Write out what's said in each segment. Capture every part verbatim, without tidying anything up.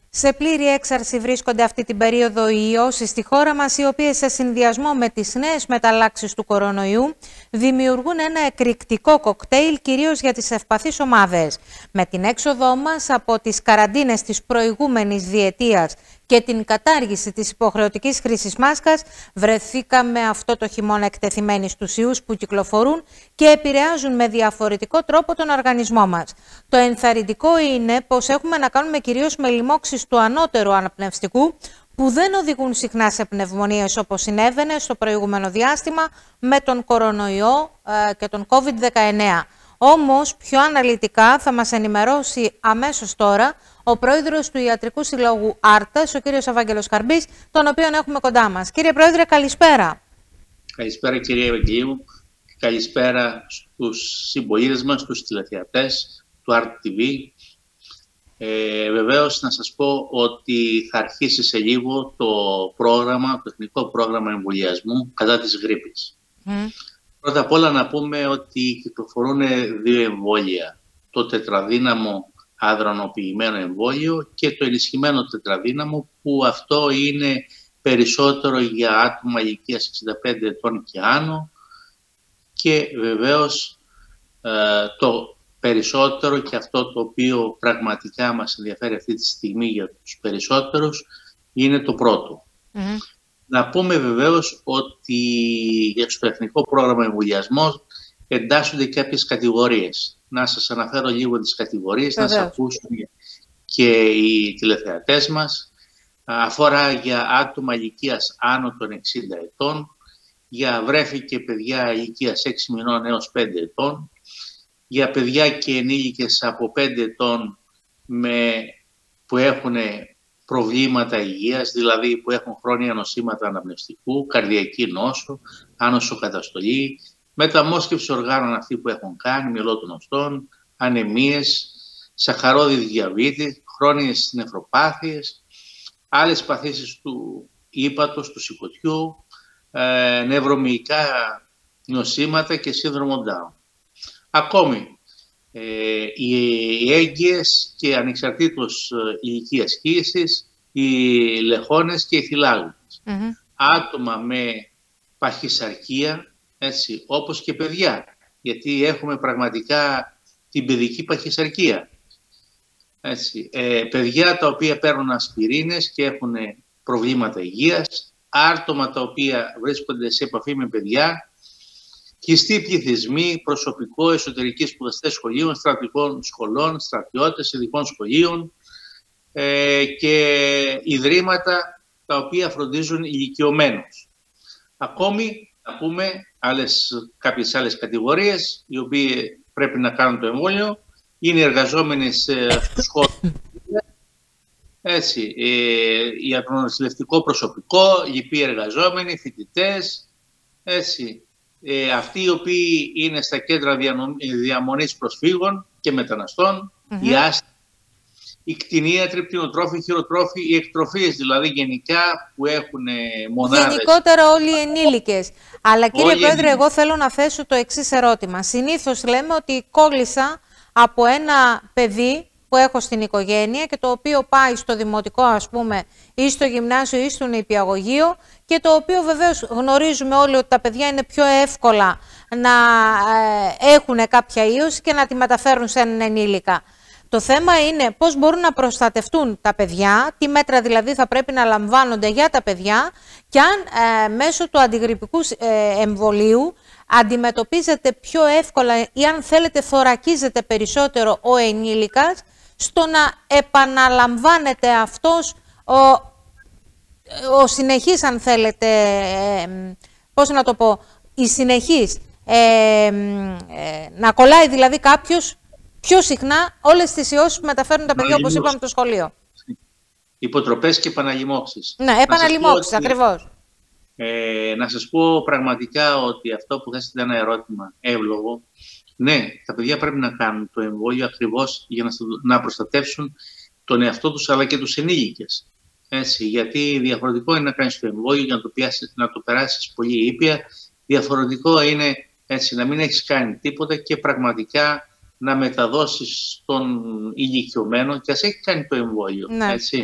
Σε πλήρη έξαρση βρίσκονται αυτή την περίοδο οι ιώσεις στη χώρα μας, οι οποίες σε συνδυασμό με τις νέες μεταλλάξεις του κορονοϊού δημιουργούν ένα εκρηκτικό κοκτέιλ κυρίως για τις ευπαθείς ομάδες. Με την έξοδό μας από τις καραντίνες της προηγούμενης διετίας και την κατάργηση της υποχρεωτικής χρήσης μάσκας, βρεθήκαμε αυτό το χειμώνα εκτεθειμένοι στους ιούς που κυκλοφορούν και επηρεάζουν με διαφορετικό τρόπο τον οργανισμό μας. Το ενθαρρυντικό είναι πως έχουμε να κάνουμε κυρίως με λοιμώξεις του ανώτερου αναπνευστικού, που δεν οδηγούν συχνά σε πνευμονίες όπως συνέβαινε στο προηγούμενο διάστημα με τον κορονοϊό ε, και τον κόβιντ δεκαεννέα. Όμως, πιο αναλυτικά θα μας ενημερώσει αμέσως τώρα ο πρόεδρος του Ιατρικού Συλλόγου Άρτας, ο κύριος Ευάγγελος Καρμπής, τον οποίον έχουμε κοντά μας. Κύριε Πρόεδρε, καλησπέρα. Καλησπέρα κύριε Ευαγγελίου. Καλησπέρα στους συμπολίτες μας, στους τηλεθεατές του Άρτ τι βι. Ε, βεβαίως να σας πω ότι θα αρχίσει σε λίγο το πρόγραμμα, το εθνικό πρόγραμμα εμβολιασμού κατά της γρίπης. Mm. Πρώτα απ' όλα να πούμε ότι κυκλοφορούν δύο εμβόλια. Το τετραδύναμο αδρανοποιημένο εμβόλιο και το ενισχυμένο τετραδύναμο, που αυτό είναι περισσότερο για άτομα ηλικίας εξήντα πέντε ετών και άνω, και βεβαίως ε, το περισσότερο, και αυτό το οποίο πραγματικά μας ενδιαφέρει αυτή τη στιγμή για τους περισσότερους, είναι το πρώτο. Mm-hmm. Να πούμε βεβαίως ότι στο Εθνικό Πρόγραμμα Εμβολιασμού εντάσσονται κάποιες κατηγορίες. Να σας αναφέρω λίγο τις κατηγορίες, να σας ακούσουν και οι τηλεθεατές μας. Αφορά για άτομα ηλικίας άνω των εξήντα ετών, για βρέφη και παιδιά ηλικίας έξι μηνών έως πέντε ετών, για παιδιά και ενήλικες από πέντε ετών με, που έχουν προβλήματα υγείας, δηλαδή που έχουν χρόνια νοσήματα αναπνευστικού, καρδιακή νόσο, άνοσο καταστολή, μεταμόσχευση οργάνων αυτοί που έχουν κάνει, μυελό των οστών, ανεμίες, σαχαρόδι διαβήτη, χρόνιες νευροπάθειες, άλλες παθήσεις του ύπατος, του σηκωτιού, ε, νευρομυϊκά νοσήματα και σύνδρομο Down. Ακόμη, ε, οι έγκυες και ανεξαρτήτως ε, ηλικίας κύησης, οι λεχόνες και οι θυλάγμες. Mm-hmm. Άτομα με παχυσαρκία, έτσι, όπως και παιδιά, γιατί έχουμε πραγματικά την παιδική παχυσαρκία. Έτσι, ε, παιδιά τα οποία παίρνουν ασπιρίνες και έχουν προβλήματα υγείας, άτομα τα οποία βρίσκονται σε επαφή με παιδιά, χιστοί πληθυσμοί, προσωπικό, εσωτερικοί σπουδαστές σχολείων, στρατιωτικών σχολών, στρατιώτες, ειδικών σχολείων ε, και ιδρύματα τα οποία φροντίζουν ηλικιωμένους. Ακόμη, να πούμε άλλες, κάποιες άλλες κατηγορίες, οι οποίοι πρέπει να κάνουν το εμβόλιο, είναι οι εργαζόμενοι στους χώρους, έτσι, ε, ιατρονοσηλευτικό προσωπικό, λοιποί εργαζόμενοι, φοιτητές, έτσι, ε, αυτοί οι οποίοι είναι στα κέντρα διαμονής προσφύγων και μεταναστών, mm-hmm. οι άστοι, οι κτηνίατροι, κτηνοτρόφοι, χειροτρόφοι, οι εκτροφίες δηλαδή γενικά που έχουν μονάδες. Γενικότερα όλοι οι ενήλικες. Αλλά κύριε όλοι Πρόεδρε, εγώ θέλω να θέσω το εξής ερώτημα. Συνήθως λέμε ότι κόλλησα από ένα παιδί που έχω στην οικογένεια και το οποίο πάει στο δημοτικό, ας πούμε, ή στο γυμνάσιο ή στο νηπιαγωγείο, και το οποίο βεβαίως γνωρίζουμε όλοι ότι τα παιδιά είναι πιο εύκολα να ε, έχουν κάποια ίωση και να τη μεταφέρουν σε έναν ενήλικα. Το θέμα είναι πώς μπορούν να προστατευτούν τα παιδιά, τι μέτρα δηλαδή θα πρέπει να λαμβάνονται για τα παιδιά, και αν ε, μέσω του αντιγρυπικού ε, εμβολίου αντιμετωπίζεται πιο εύκολα ή αν θέλετε θωρακίζεται περισσότερο ο ενήλικας στο να επαναλαμβάνεται αυτός ο, ο συνεχής, αν θέλετε, ε, πώς να το πω, η συνεχής, ε, ε, να κολλάει δηλαδή κάποιος πιο συχνά όλες τις ιώσεις που μεταφέρουν τα παιδιά, όπως είπαμε, στο σχολείο. Υποτροπές και επαναλημώξεις. Ναι, επαναλημώξεις, ακριβώς. Ε, να σας πω πραγματικά ότι αυτό που θέσετε ένα ερώτημα εύλογο, ναι, τα παιδιά πρέπει να κάνουν το εμβόλιο ακριβώς για να, να προστατεύσουν τον εαυτό τους αλλά και τους ενήλικες. Έτσι, γιατί διαφορετικό είναι να κάνεις το εμβόλιο για να το, πιάσεις, να το περάσεις πολύ ήπια, διαφορετικό είναι έτσι, να μην έχεις κάνει τίποτα και πραγματικά να μεταδώσεις στον ηλικιωμένο και ας έχει κάνει το εμβόλιο. Ναι. Έτσι.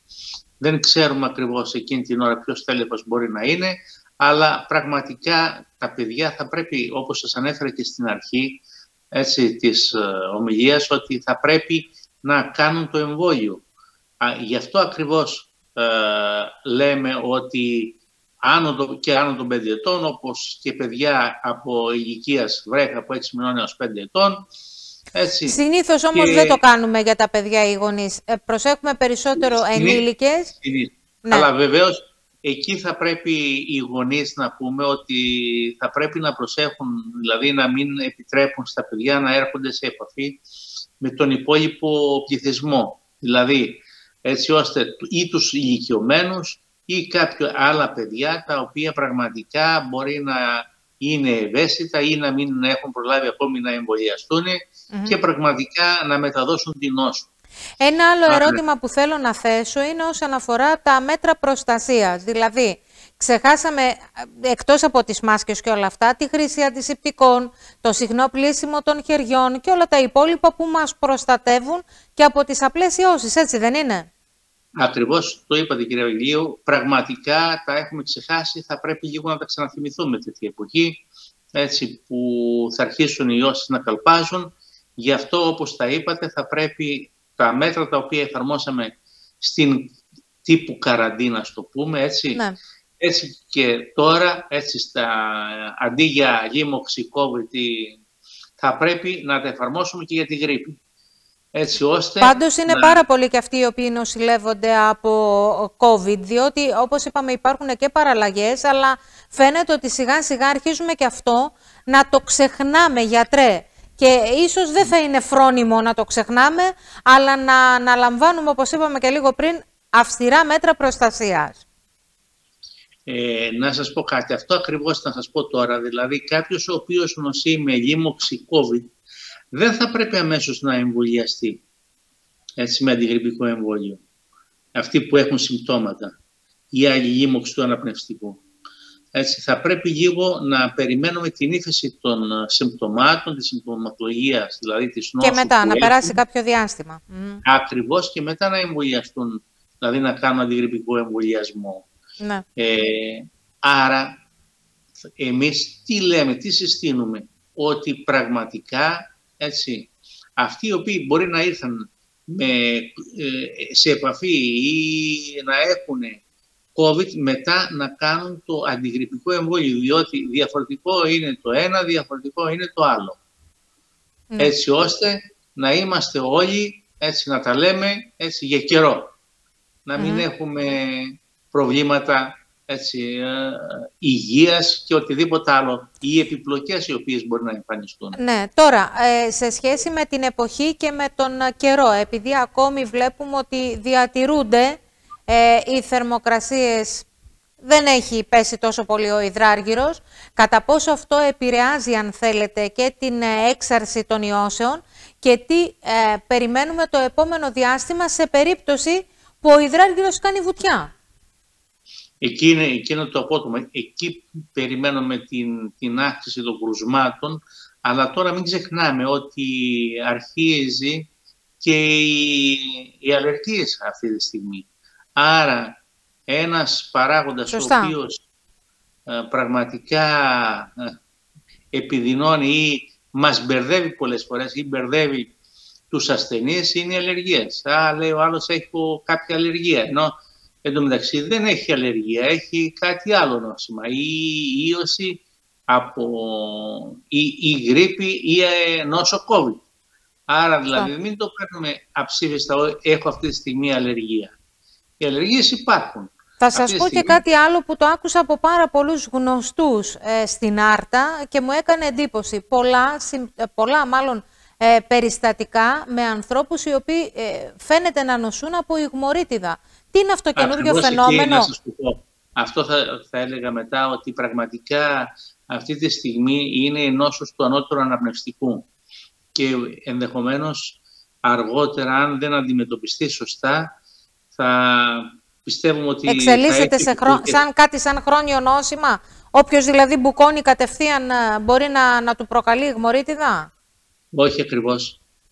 Δεν ξέρουμε ακριβώς εκείνη την ώρα ποιος τέλεχος μπορεί να είναι, αλλά πραγματικά τα παιδιά θα πρέπει, όπως σας ανέφερα και στην αρχή έτσι, της uh, ομιλίας, ότι θα πρέπει να κάνουν το εμβόλιο. Α, γι' αυτό ακριβώς uh, λέμε ότι άνω και άνω των πέντε ετών, όπως και παιδιά από ηλικίας βρέχα από έξι μηνών έως πέντε ετών. Έτσι. Συνήθως όμως και... δεν το κάνουμε για τα παιδιά οι γονείς. Ε, προσέχουμε περισσότερο Συνήθως. ενήλικες. Ναι. Αλλά βεβαίως εκεί θα πρέπει οι γονείς να πούμε ότι θα πρέπει να προσέχουν, δηλαδή να μην επιτρέπουν στα παιδιά να έρχονται σε επαφή με τον υπόλοιπο πληθυσμό. Δηλαδή έτσι ώστε ή τους ηλικιωμένους ή κάποια άλλα παιδιά τα οποία πραγματικά μπορεί να είναι ευαίσθητα ή να μην έχουν προλάβει ακόμη να εμβολιαστούν mm-hmm. και πραγματικά να μεταδώσουν την νόσο. Ένα άλλο Άρα... ερώτημα που θέλω να θέσω είναι όσον αφορά τα μέτρα προστασίας. Δηλαδή, ξεχάσαμε εκτός από τις μάσκες και όλα αυτά, τη χρήση αντισηπτικών, το συχνό πλύσιμο των χεριών και όλα τα υπόλοιπα που μας προστατεύουν και από τις απλές ιώσεις, έτσι δεν είναι? Ακριβώς το είπατε κύριε Βαγγελίου, πραγματικά τα έχουμε ξεχάσει, θα πρέπει λίγο να τα ξαναθυμηθούμε τέτοια εποχή, έτσι που θα αρχίσουν οι ιώσεις να καλπάζουν. Γι' αυτό όπως τα είπατε θα πρέπει τα μέτρα τα οποία εφαρμόσαμε στην τύπου καραντίνα, το πούμε έτσι, ναι. έτσι και τώρα, έτσι στα, αντί για λίμωξη COVID, θα πρέπει να τα εφαρμόσουμε και για τη γρίπη. Έτσι ώστε Πάντως είναι να... πάρα πολλοί και αυτοί οι οποίοι νοσηλεύονται από COVID, διότι όπως είπαμε υπάρχουν και παραλλαγές, αλλά φαίνεται ότι σιγά σιγά αρχίζουμε και αυτό να το ξεχνάμε, γιατρέ. Και ίσως δεν θα είναι φρόνιμο να το ξεχνάμε, αλλά να αναλαμβάνουμε, όπως είπαμε και λίγο πριν, αυστηρά μέτρα προστασίας. Ε, να σας πω κάτι, αυτό ακριβώς θα σας πω τώρα, δηλαδή κάποιος ο οποίος νοσεί με λίμωξη COVID, δεν θα πρέπει αμέσως να εμβολιαστεί έτσι, με αντιγρυπικό εμβόλιο. Αυτοί που έχουν συμπτώματα ή άλλη λίμωξη του αναπνευστικού. Έτσι, θα πρέπει λίγο να περιμένουμε την ύφεση των συμπτωμάτων, της συμπτωματολογίας, δηλαδή της νόσου. Και μετά, να έχουν, περάσει κάποιο διάστημα. Ακριβώς, και μετά να εμβολιαστούν, δηλαδή να κάνουν αντιγρυπικό εμβολιασμό. Ναι. Ε, άρα, εμείς τι λέμε, τι συστήνουμε, ότι πραγματικά έτσι, αυτοί οι οποίοι μπορεί να ήρθαν με, ε, σε επαφή ή να έχουν COVID, μετά να κάνουν το αντιγρυπικό εμβόλιο, διότι διαφορετικό είναι το ένα, διαφορετικό είναι το άλλο. Mm. Έτσι ώστε να είμαστε όλοι, έτσι να τα λέμε, έτσι για καιρό. Να μην mm. έχουμε προβλήματα έτσι, ε, υγείας και οτιδήποτε άλλο, ή επιπλοκές οι οποίες μπορεί να εμφανιστούν. Ναι, τώρα, ε, σε σχέση με την εποχή και με τον καιρό, επειδή ακόμη βλέπουμε ότι διατηρούνται ε, οι θερμοκρασίες, δεν έχει πέσει τόσο πολύ ο υδράργυρος, κατά πόσο αυτό επηρεάζει, αν θέλετε, και την έξαρση των ιώσεων και τι ε, περιμένουμε το επόμενο διάστημα σε περίπτωση που ο υδράργυρος κάνει βουτιά. Εκεί είναι, εκεί είναι το απότομο. Εκεί περιμένουμε την, την αύξηση των κρουσμάτων, αλλά τώρα μην ξεχνάμε ότι αρχίζει και οι, οι αλλεργίες αυτή τη στιγμή. Άρα ένας παράγοντας Σωστά. ο οποίος ε, πραγματικά ε, επιδεινώνει ή μας μπερδεύει πολλές φορές ή μπερδεύει τους ασθενείς είναι οι αλλεργίες. Α, λέει ο άλλος έχει κάποια αλλεργία, ενώ εν τω μεταξύ δεν έχει αλλεργία, έχει κάτι άλλο νόσημα, ή ίωση από ή, ή γρίπη ή ε, νόσο COVID. Άρα δηλαδή μην το παίρνουμε αψήφιστα, έχω αυτή τη στιγμή αλλεργία. Οι αλλεργίες υπάρχουν. Θα σας πω στιγμή... και κάτι άλλο που το άκουσα από πάρα πολλούς γνωστούς ε, στην Άρτα και μου έκανε εντύπωση. Πολλά, συμ, πολλά μάλλον ε, περιστατικά με ανθρώπους οι οποίοι ε, φαίνεται να νοσούν από ιγμωρίτιδα. Τι είναι αυτό το καινούργιο φαινόμενο? Να σας πω. Αυτό θα, θα έλεγα μετά, ότι πραγματικά αυτή τη στιγμή είναι η νόσος του ανώτερου αναπνευστικού και ενδεχομένως αργότερα, αν δεν αντιμετωπιστεί σωστά, θα πιστεύουμε ότι εξελίσσεται θα σε χρό... σαν κάτι σαν χρόνιο νόσημα. Όποιος δηλαδή μπουκώνει κατευθείαν μπορεί να, να του προκαλεί ιγμωρίτιδα. Όχι ακριβώς.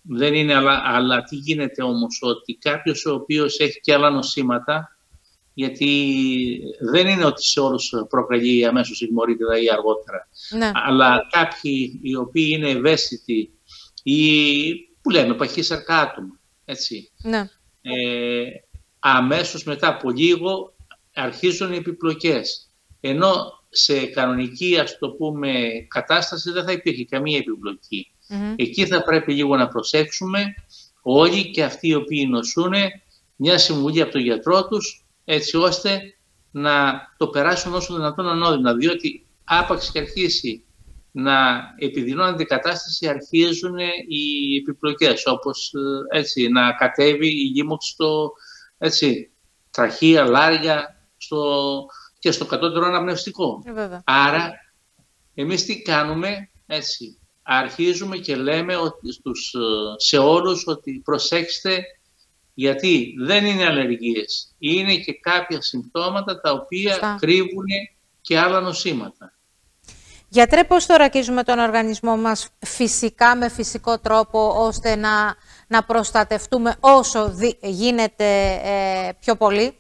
Δεν είναι, αλλά, αλλά τι γίνεται όμως, ότι κάποιος ο οποίος έχει και άλλα νοσήματα, γιατί δεν είναι ότι σε όλους προκαλεί αμέσως η μορίτιδα ή αργότερα, ναι. αλλά κάποιοι οι οποίοι είναι ευαίσθητοι ή που λέμε παχύσαρκα άτομα, έτσι, ναι. ε, αμέσως μετά από λίγο αρχίζουν οι επιπλοκές. Ενώ σε κανονική, ας το πούμε, κατάσταση δεν θα υπήρχε καμία επιπλοκή. Mm-hmm. Εκεί θα πρέπει λίγο να προσέξουμε όλοι και αυτοί οι οποίοι νοσούν μια συμβουλή από τον γιατρό τους, έτσι ώστε να το περάσουν όσο δυνατόν ανώδυνα, διότι άπαξ και αρχίσει να επιδεινώνεται η κατάσταση, αρχίζουν οι επιπλοκές, όπως έτσι, να κατέβει η λίμωξη στο έτσι, τραχεία, λάρια στο, και στο κατώτερο αναπνευστικό. Ε, Άρα, εμείς τι κάνουμε, έτσι, αρχίζουμε και λέμε ότι στους, σε όλους ότι προσέξτε, γιατί δεν είναι αλλεργίες, είναι και κάποια συμπτώματα τα οποία Στα. κρύβουν και άλλα νοσήματα. Γιατρέ, πώς θωρακίζουμε τον οργανισμό μας φυσικά, με φυσικό τρόπο, ώστε να, να προστατευτούμε όσο δι, γίνεται ε, πιο πολύ?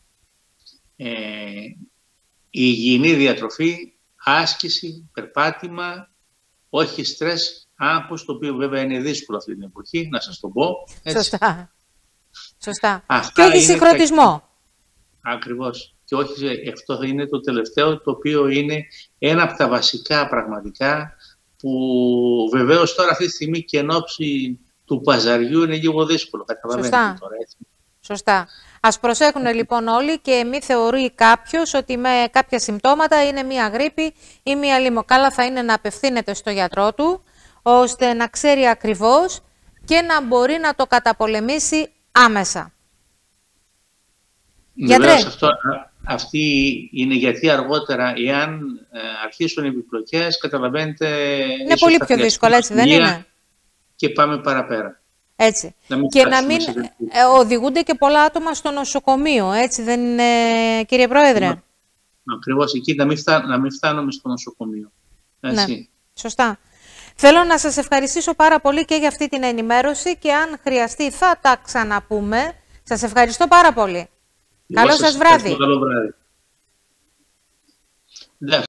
Ε, η υγιεινή διατροφή, άσκηση, περπάτημα, όχι στρες, άγχος, το οποίο βέβαια είναι δύσκολο αυτή την εποχή, να σας το πω. Έτσι. Σωστά. Σωστά. Αυτά και όχι συγχρονισμό. Τα... Ακριβώς. Και όχι, αυτό είναι το τελευταίο, το οποίο είναι ένα από τα βασικά πραγματικά, που βεβαίως τώρα αυτή τη στιγμή και εν ώψη του παζαριού είναι λίγο δύσκολο. Σωστά. Τώρα, έτσι. Σωστά. Ας προσέχουν λοιπόν όλοι και μη θεωρεί κάποιος ότι με κάποια συμπτώματα είναι μία γρίπη ή μία λιμοκάλα. Θα είναι να απευθύνεται στο γιατρό του, ώστε να ξέρει ακριβώς και να μπορεί να το καταπολεμήσει άμεσα. Γιατρέ. Αυτό, αυτή είναι γιατί αργότερα, εάν ε, αρχίσουν οι επιπλοκές, καταλαβαίνετε... Είναι πολύ πιο δύσκολο, έτσι δεν είναι? Και πάμε παραπέρα. Έτσι. Να και να μην ε, οδηγούνται και πολλά άτομα στο νοσοκομείο, έτσι δεν είναι, κύριε Πρόεδρε? Μα, ακριβώς εκεί, να μην, φτά, να μην φτάνουμε στο νοσοκομείο. Έτσι. Ναι, σωστά. Θέλω να σας ευχαριστήσω πάρα πολύ και για αυτή την ενημέρωση και αν χρειαστεί θα τα ξαναπούμε. Σας ευχαριστώ πάρα πολύ. Καλό σας βράδυ. Καλό βράδυ.